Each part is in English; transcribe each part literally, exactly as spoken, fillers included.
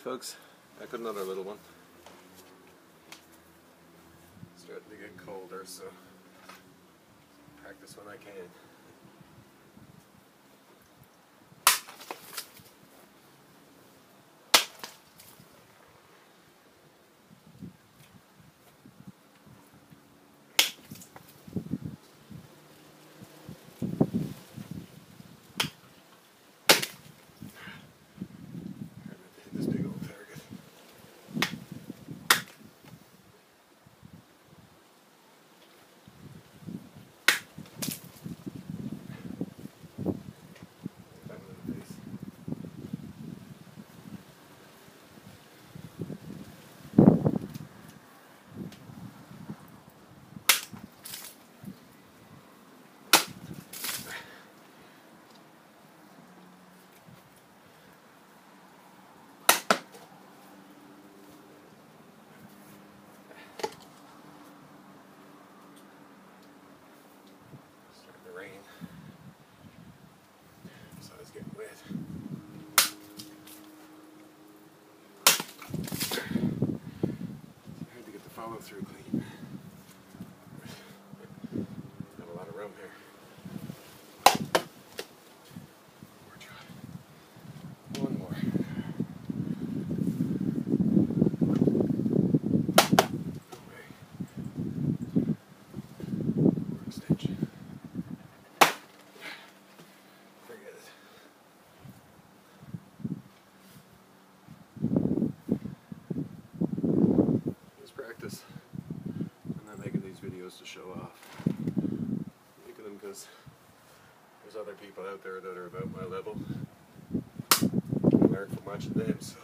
folks, I got another little one. It's starting to get colder, so practice when I can. Rain. So it's getting wet. It's hard to get the follow through clean. Have a lot of room here. More try. One more. More extension. Practice. I'm not making these videos to show off. I'm making them because there's other people out there that are about my level. I learn from watching them, so.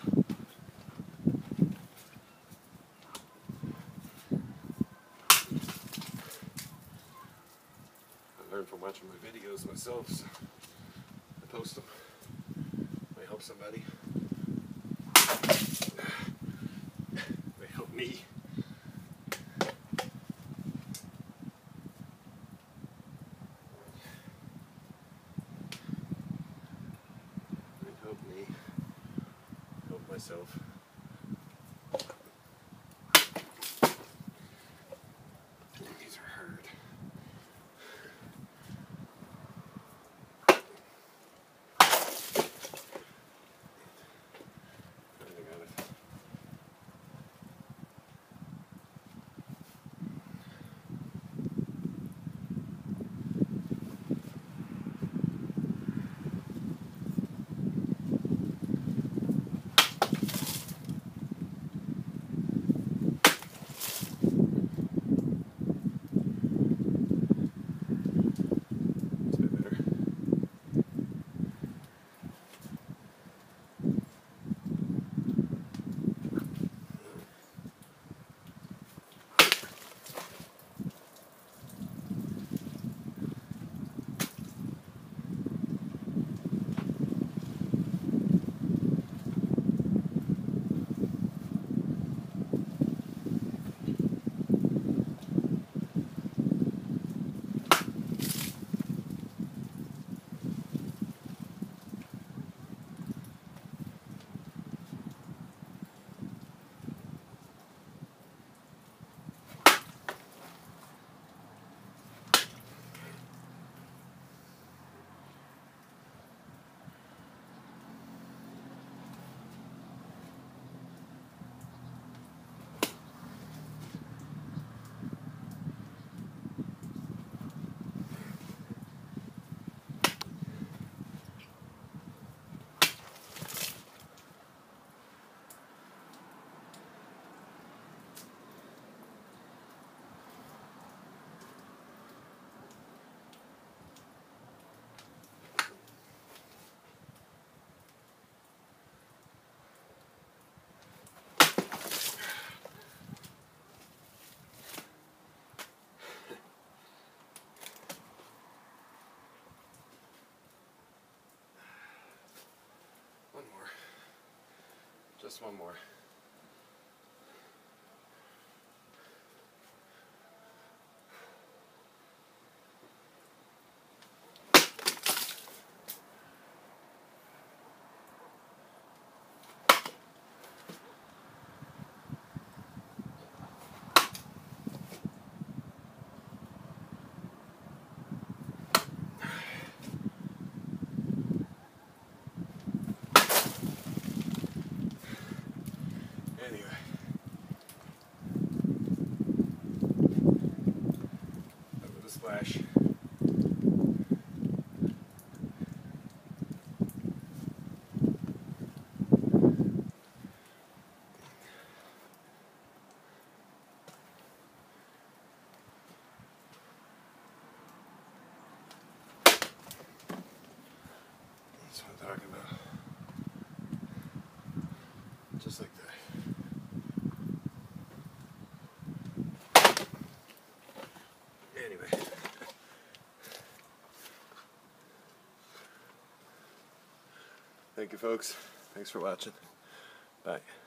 I learn from watching my videos myself, so I post them. May help somebody. May help me. Help me, help myself. These are hard. Finally got it. One more. Just one more. talking about. Just like that. Anyway. Thank you, folks. Thanks for watching. Bye.